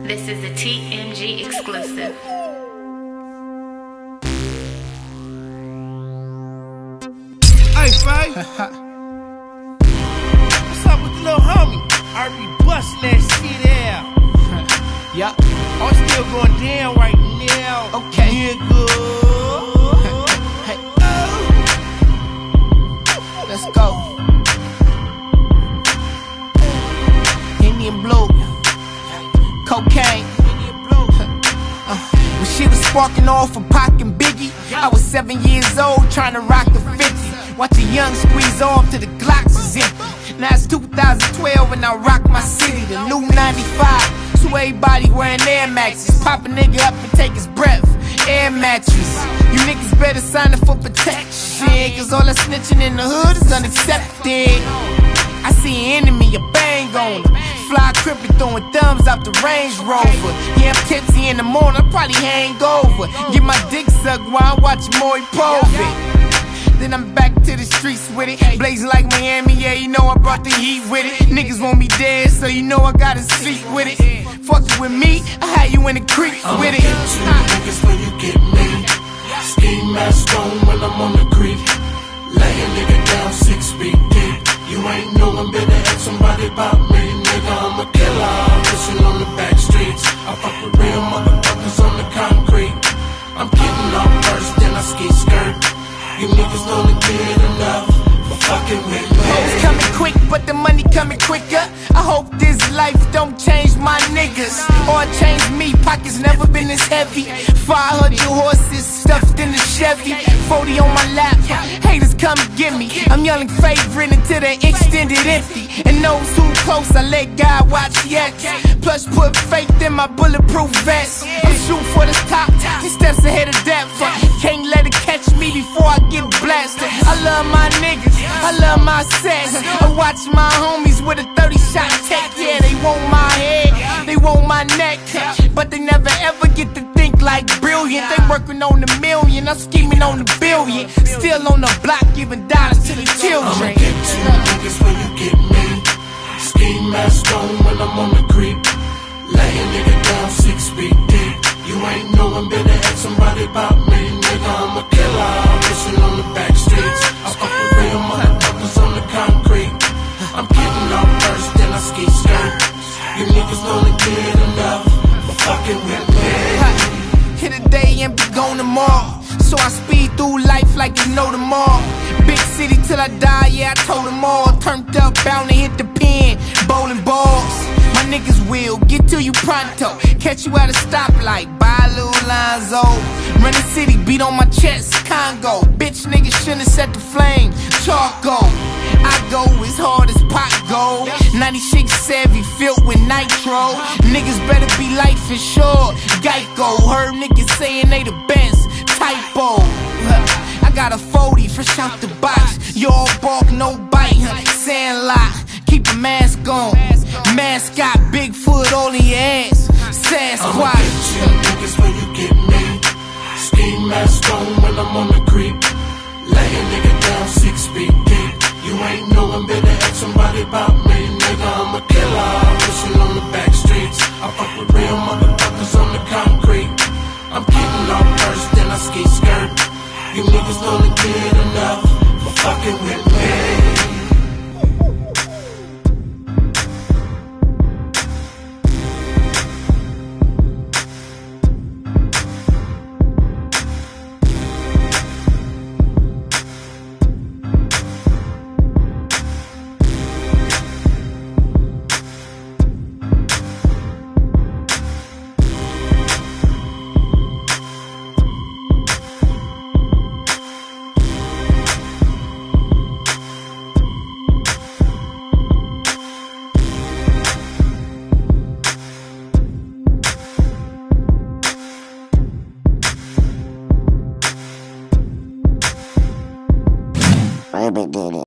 This is a TMG exclusive. Hey, Faye. What's up with the little homie? I be busting that shit out. Yup. I'm still going down right now. Okay. Nigga. Hey. Let's go. Indian blue. Cocaine. When she was sparking off for Pac and Biggie, I was 7 years old trying to rock the 50. Watch a young squeeze off till the Glocks is empty. Now it's 2012 and I rock my city, the new 95. So everybody wearing Air Maxes. Pop a nigga up and take his breath. Air mattress. You niggas better sign up for protection, cause all that snitching in the hood is unaccepted. I see an enemy, a bang on him. Fly crippin' throwing thumbs out the Range Rover. Yeah, I'm tipsy in the morning, I probably hang over. Get my dick sucked while I'm watching Maury Povich. Then I'm back to the streets with it. Blazing like Miami, yeah, you know I brought the heat with it. Niggas want me dead, so you know I gotta sleep with it. Fuckin' with me, I had you in the creek with it. Get you niggas when you get me. Ski mask on when I'm on the creek. Lay a nigga down 6 feet deep. You ain't knowin', better ask somebody about me. Nigga, I'm a killer, pushing on the back streets. I fuck with real motherfuckers on the concrete. I'm getting off first, then I ski skirt. You niggas don't get enough for fucking with me. Hoes coming quick, but the money coming quicker. I hope this life don't change my niggas, or change me. Pockets never been this heavy. 500 horses stuffed in the Chevy. 40 on my lap. Haters come and get me. I'm yelling Faverite until they extended empty. And those who close, I let God watch yet. Plus put faith in my bulletproof vest. I'm shooting for the top, 10 steps ahead of that. Can't let it catch me before I get blasted. I love my niggas, I love my sets. I watch my homies with a 30-shot tech. Yeah, they want my head, they want my neck, but they never ever get to think like brilliant. They working on the million, I'm scheming on the billion. Still on the block, giving dollars to the children. I'ma get you niggas when you get me. Ski mask on when I'm on the creek. Lay a nigga down 6 feet deep. You ain't knowin', better ask somebody about me. Nigga, I'm a killer, pushing on the back streets. I fuck with real motherfuckers on the concrete. I'm getting off first, then I ski skirt. You niggas don't get enough for fucking with me. Hit a day and be gone tomorrow, so I speed through life like you know tomorrow. Big city till I die, yeah, I told them all. Turned up, bound to hit the pen, bowling balls. My niggas will get to you pronto. Catch you at a stoplight, buy a little Lonzo. Run the city, beat on my chest, Congo. Bitch niggas shouldn't set the flame, charcoal. I go as hard as pot go. 96 Savvy filled with nitro. Niggas better be life insured. Geico, heard niggas saying they the best. Typo. I got a 40 fresh out the box. You all bark, no bite. Sandlot, keep a mask on. Mascot, Bigfoot, all in your ass. Sasquatch. I'ma get you niggas when you get me. Ski mask on when I'm on the creek. Lay a nigga down 6 feet deep. You ain't knowin', better ask somebody about me. Nigga, I'm a killer, pushing on the back streets. I fuck with real motherfuckers on the concrete. I'm getting off first, then I ski skirt. You niggas don't get enough for fucking with me. Orbit Didit.